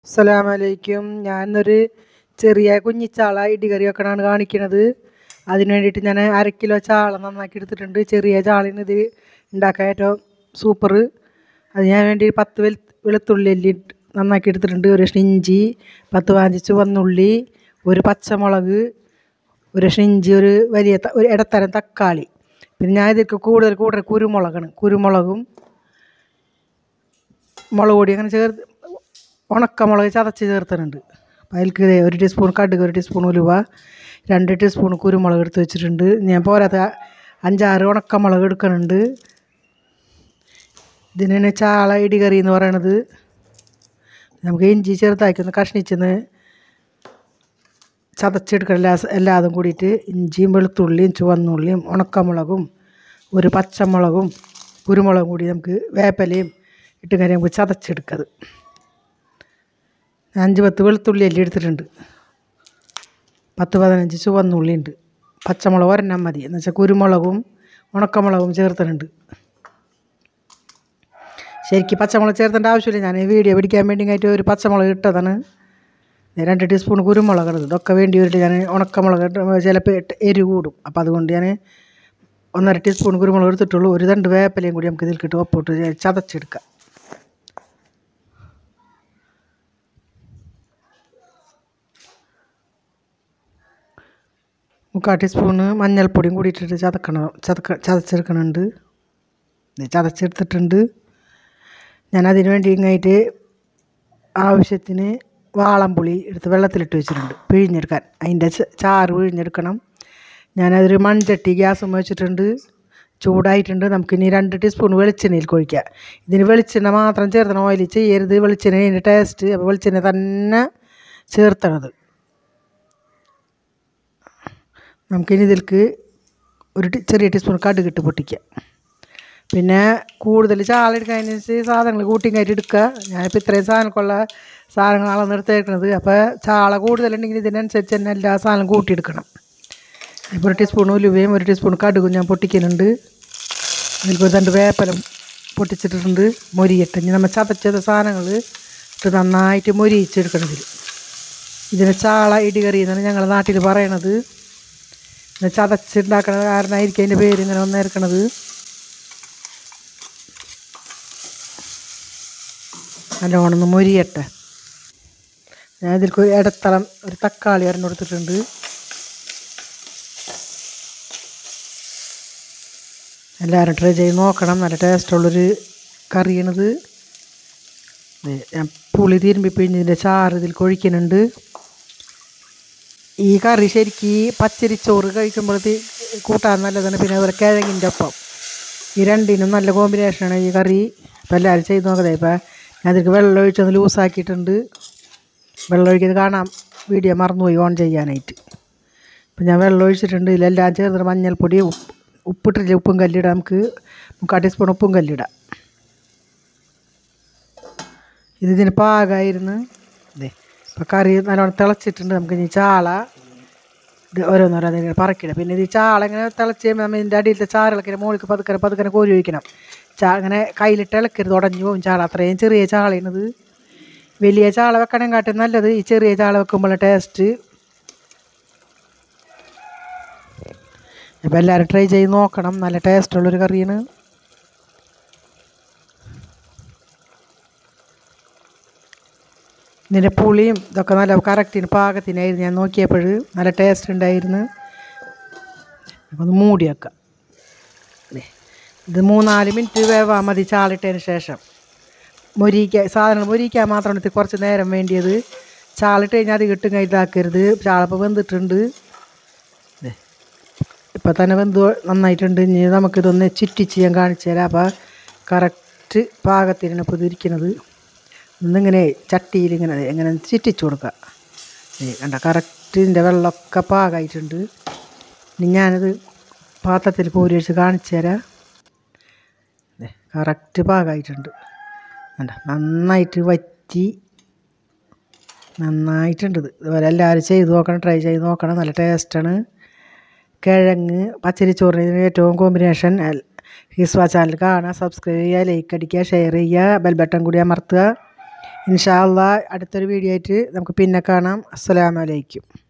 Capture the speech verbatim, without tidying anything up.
അസ്സലാമലൈക്കും. ഞാനൊരു ചെറിയ കുഞ്ഞിച്ചാള ഇടികറി വെക്കണമാണ് കാണിക്കുന്നത്. അതിന് വേണ്ടിയിട്ട് ഞാൻ അര കിലോ ചാള നന്നാക്കി എടുത്തിട്ടുണ്ട്. ചെറിയ ചാളിന് ഇത് ഉണ്ടാക്കാൻ ഏറ്റവും സൂപ്പർ. അത് ഞാൻ വേണ്ടി പത്ത് വെളു വെളുത്തുള്ളി അല്ലി നന്നാക്കി എടുത്തിട്ടുണ്ട്. ഒരു കഷ്ണം ഇഞ്ചി, പത്ത് പതിനഞ്ച് ചുവന്നുള്ളി, ഒരു പച്ചമുളക്, ഒരു കഷ്ണം ഇഞ്ചി, ഒരു വലിയ ഒരു ഇടത്തരം തക്കാളി. പിന്നെ ഞാൻ ഇതിലേക്ക് കൂടുതൽ കൂടുതൽ കുരുമുളകാണ്. കുരുമുളകും മുളക് പൊടി അങ്ങനെ ചേർത്ത് ഉണക്കമുളക് ചതച്ച് ചേർത്തിട്ടുണ്ട്. അപ്പോൾ അതിലേക്ക് ഒരു ടീസ്പൂൺ കടുക്, ഒരു ടീസ്പൂൺ ഉലുവ, രണ്ട് ടീസ്പൂൺ കുരുമുളക് എടുത്ത് വെച്ചിട്ടുണ്ട്. ഞാൻ പോരാത്ത അഞ്ചാറ് ഉണക്കമുളക് എടുക്കുന്നുണ്ട്. ഇതിന് ചാള ഇടികറി എന്ന് പറയണത്. നമുക്ക് ഇഞ്ചി ചെറുതാക്കി ഒന്ന് കഷ്ണിച്ചെന്ന് ചതച്ചെടുക്കണം. എല്ലാ എല്ലാതും കൂടിയിട്ട് ഇഞ്ചിയും വെളുത്തുള്ളിയും ചുവന്നുള്ളിയും ഉണക്കമുളകും ഒരു പച്ചമുളകും കുരുമുളകും കൂടി നമുക്ക് വേപ്പിലയും ഇട്ട് കറി നമുക്ക് ചതച്ചെടുക്കത്. അഞ്ച് പത്ത് വെളുത്തുള്ളി അല്ലി എടുത്തിട്ടുണ്ട്. പത്ത് പതിനഞ്ച് ചുവന്നുള്ളി ഉണ്ട്. പച്ചമുളക് ഒരെണ്ണം മതി. എന്ന് വെച്ചാൽ കുരുമുളകും ഉണക്കമുളകും ചേർത്തിട്ടുണ്ട്. ശരിക്കും പച്ചമുളക് ചേർത്തേണ്ട ആവശ്യമില്ല. ഞാൻ വീഡിയോ പിടിക്കാൻ വേണ്ടി ആയിട്ട് ഒരു പച്ചമുളക് ഇട്ടതാണ്. രണ്ട് ടീസ്പൂൺ കുരുമുളക് ഇടുന്നത്. ഇതൊക്കെ വേണ്ടി വരിട്ട് ഞാൻ ഉണക്കമുളക് ചിലപ്പോൾ എരിവ് കൂടും. അപ്പോൾ അതുകൊണ്ട് ഞാൻ ഒന്നര ടീസ്പൂൺ കുരുമുളക് എടുത്തിട്ടുള്ളൂ. ഒരു രണ്ട് വേപ്പിലയും കൂടി നമുക്ക് ഇതിൽ കിട്ടും. ഒപ്പിട്ട് ചതച്ചെടുക്കാം. മുക്കാൽ ടീസ്പൂണ് മഞ്ഞൾപ്പൊടിയും കൂടി ഇട്ടിട്ട് ചതക്കണം ചതക്ക ചതച്ചെടുക്കണുണ്ട്. ചതച്ചെടുത്തിട്ടുണ്ട്. ഞാൻ അതിന് വേണ്ടി ഇങ്ങായിട്ട് ആവശ്യത്തിന് വാളംപുളി എടുത്ത് വെള്ളത്തിലിട്ട് വെച്ചിട്ടുണ്ട് പിഴിഞ്ഞെടുക്കാൻ. അതിൻ്റെ ചാറ് പിഴിഞ്ഞെടുക്കണം. ഞാനതൊരു മൺചട്ടി ഗ്യാസും വെച്ചിട്ടുണ്ട്. ചൂടായിട്ടുണ്ട്. നമുക്കിനി രണ്ട് ടീസ്പൂൺ വെളിച്ചെണ്ണയിൽ കൊഴിക്കുക. ഇതിന് വെളിച്ചെണ്ണ മാത്രം ചേർത്തണം. ഓയിൽ ചെയ്യരുത്. വെളിച്ചെണ്ണ അതിൻ്റെ ടേസ്റ്റ്. അപ്പോൾ വെളിച്ചെണ്ണ തന്നെ ചേർത്തണത്. നമുക്കിനി ഇതിലേക്ക് ഒരു ചെറിയ ടീസ്പൂൺ കടുക് ഇട്ട് പൊട്ടിക്കുക. പിന്നെ കൂടുതൽ ചാള എടുക്കാനനുസരിച്ച് സാധനങ്ങൾ കൂട്ടിയും കയറ്റി എടുക്കുക. ഞാനിപ്പോൾ ഇത്രയും സാധനങ്ങൾക്കുള്ള സാധനങ്ങളാണ് എടുത്തേക്കുന്നത്. അപ്പോൾ ചാള കൂടുതലുണ്ടെങ്കിൽ ഇതിനനുസരിച്ച് തന്നെ എല്ലാ സാധനവും കൂട്ടിയെടുക്കണം. ഇപ്പോൾ ഒരു ടീസ്പൂൺ ഉലുവയും ഒരു ടീസ്പൂൺ കടുകും ഞാൻ പൊട്ടിക്കുന്നുണ്ട്. അതിൽക്കൊരു രണ്ട് വേപ്പലം പൊട്ടിച്ചിട്ടിട്ടുണ്ട്. മൊരിയട്ടെ. ഇനി നമ്മൾ ചതച്ചത് സാധനങ്ങൾ ഇട്ട് നന്നായിട്ട് മൊരിയിച്ചെടുക്കണം. ഇതിൽ ഇതിന് ചാള ഇടികറി എന്നാണ് ഞങ്ങളുടെ നാട്ടിൽ പറയണത്. ചതച്ചുണ്ടാക്കണ കാരണമായിരിക്കും അതിൻ്റെ പേര് ഇങ്ങനെ വന്നേർക്കണത്. നല്ലോണം ഒന്ന് മൊരിയട്ടെ. ഞാൻ ഇതിലേക്ക് ഒരു ഇടത്തളം ഒരു തക്കാളി അരിഞ്ഞ് കൊടുത്തിട്ടുണ്ട്. എല്ലാവരും ട്രൈ ചെയ്ത് നോക്കണം. നല്ല ടേസ്റ്റുള്ളൊരു കറിയാണിത്. ഞാൻ പുളി തിരുമ്പി പിഴിഞ്ഞതിൻ്റെ ചാറ് ഇതിൽ കൊഴിക്കുന്നുണ്ട്. ഈ കറി ശരിക്ക് പച്ചരിച്ചോറ് കഴിക്കുമ്പോഴത്തെ കൂട്ടാൻ നല്ലതാണ്. പിന്നെ അതുപോലെ കിഴങ്ങിൻ്റെ ഒപ്പം ഈ രണ്ടിനും നല്ല കോമ്പിനേഷനാണ് ഈ കറി. ഇപ്പോൾ എല്ലാവരും ചെയ്ത് നോക്കതേ. ഇപ്പോൾ ഞാൻ അതിലേക്ക് വെള്ളം ഒഴിച്ചൊന്ന് ലൂസാക്കിയിട്ടുണ്ട്. വെള്ളം ഒഴിക്കുന്നത് കാണാം. വീഡിയോ മറന്നുപോയി ഓൺ ചെയ്യാനായിട്ട്. ഇപ്പം ഞാൻ വെള്ളം ഒഴിച്ചിട്ടുണ്ട്. ഇതിലെല്ലാം ചേർത്തിട്ട് മഞ്ഞൾപ്പൊടി ഉപ്പിട്ടില്ല. ഉപ്പും കല്ലിടാം. നമുക്ക് മുക്കാൽ ടീസ്പൂൺ ഉപ്പും കല്ലിടാം. ഇത് ഇതിന് പാകമായിരുന്നു. അതെ, ഇപ്പോൾ കറി നല്ലോണം തിളച്ചിട്ടുണ്ട്. നമുക്ക് ഇനി ചാള ഇത് ഓരോന്നോരോന്നിങ്ങനെ പറക്കിടാം. പിന്നെ ഇത് ചാള ഇങ്ങനെ തിളച്ച് കഴിയുമ്പോൾ നമ്മൾ ഇതിൻ്റെ അടിയിലത്തെ ചാറിളക്കിന് മുകളിൽ പതുക്കനെ പതുക്കനെ കോരി ഒഴിക്കണം. ചാ അങ്ങനെ കയ്യിലിട്ട് ഇളക്കരുത്. ഉടഞ്ഞു പോകും ചാള. അത്രയും ചെറിയ ചാളയാണിത്. വലിയ ചാള വെക്കണം കാട്ടും നല്ലത് ഈ ചെറിയ ചാള വെക്കുമ്പോൾ ടേസ്റ്റ്. അപ്പോൾ എല്ലാവരും ട്രൈ ചെയ്ത് നോക്കണം. നല്ല ടേസ്റ്റുള്ളൊരു കറിയാണ്. ഇതിൻ്റെ പുളിയും ഇതൊക്കെ നല്ല കറക്റ്റിന് പാകത്തിനായിരുന്നു. ഞാൻ നോക്കിയപ്പോൾ നല്ല ടേസ്റ്റ് ഉണ്ടായിരുന്നു. ഒന്ന് മൂടി വെക്കാം. അല്ലേ, ഇത് മൂന്നാല് മിനിറ്റ് വേവാൻ മതി ചാളിട്ടതിന് ശേഷം. മൊരിക്കാൻ സാധനങ്ങൾ മൊരിക്കാൻ മാത്രമാണ് ഇത് കുറച്ച് നേരം വേണ്ടിയത്. ചാളിട്ട് കഴിഞ്ഞാൽ അത് കിട്ടും കൈ ഇതാക്കരുത്. ചാളപ്പോൾ വെന്തിട്ടുണ്ട്. ഇപ്പം തന്നെ വെന്ത് നന്നായിട്ടുണ്ട്. ഇനി നമുക്കിതൊന്ന് ചുറ്റിച്ച് ഞാൻ കാണിച്ചു തരാം. അപ്പോൾ കറക്റ്റ് പാകത്തിനാണ് ഇപ്പോൾ ഇതിരിക്കുന്നത്. ഒന്നിങ്ങനെ ചട്ടിയിൽ ഇങ്ങനെ എങ്ങനെ ചുറ്റിച്ച് കൊടുക്കുക. കണ്ട കറക്റ്റ് ഇതിൻ്റെ വെള്ളമൊക്കെ പാകമായിട്ടുണ്ട്. ഇനി ഞാനത് പാത്രത്തിൽ കോരി വെച്ച് കാണിച്ചു തരാം. കറക്റ്റ് പാകമായിട്ടുണ്ട്. കണ്ട നന്നായിട്ട് വറ്റി നന്നായിട്ടുണ്ട്. ഇത് ഇതുപോലെ എല്ലാവരും ചെയ്ത് നോക്കണം. ട്രൈ ചെയ്ത് നോക്കണം. നല്ല ടേസ്റ്റാണ്. കിഴങ്ങ് പച്ചരിച്ചോറിന് ഏറ്റവും കോമ്പിനേഷൻ. ഹിസ്വ ചാനൽ കാണുക, സബ്സ്ക്രൈബ് ചെയ്യുക, ലൈക്ക് അടിക്കുക, ഷെയർ ചെയ്യുക, ബെൽ ബട്ടൺ കൂടി അമർത്തുക. ഇൻഷാ അള്ളാ അടുത്തൊരു വീഡിയോ ആയിട്ട് നമുക്ക് പിന്നെ കാണാം. അസ്സലാമു അലൈക്കും.